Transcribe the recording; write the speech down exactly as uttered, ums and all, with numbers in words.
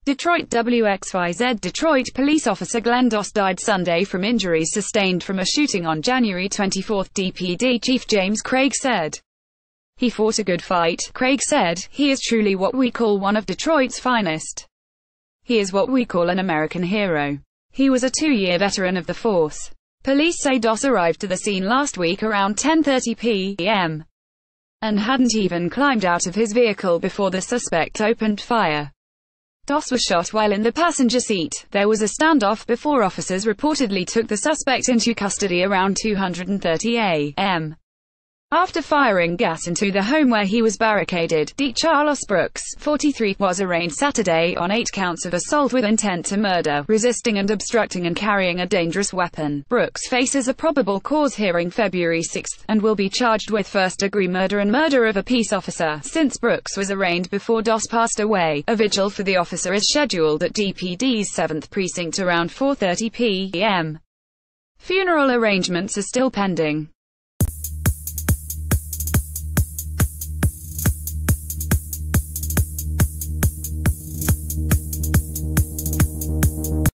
Detroit W X Y Z Detroit police officer Glenn Doss died Sunday from injuries sustained from a shooting on January twenty-fourth, D P D Chief James Craig said. He fought a good fight, Craig said. He is truly what we call one of Detroit's finest. He is what we call an American hero. He was a two-year veteran of the force. Police say Doss arrived to the scene last week around ten thirty p m and hadn't even climbed out of his vehicle before the suspect opened fire. Doss was shot while in the passenger seat. There was a standoff before officers reportedly took the suspect into custody around two thirty a m After firing gas into the home where he was barricaded, D. Charles Brooks, forty-three, was arraigned Saturday on eight counts of assault with intent to murder, resisting and obstructing and carrying a dangerous weapon. Brooks faces a probable cause hearing February sixth, and will be charged with first-degree murder and murder of a peace officer. Since Brooks was arraigned before Doss passed away, a vigil for the officer is scheduled at D P D's seventh Precinct around four thirty p m Funeral arrangements are still pending.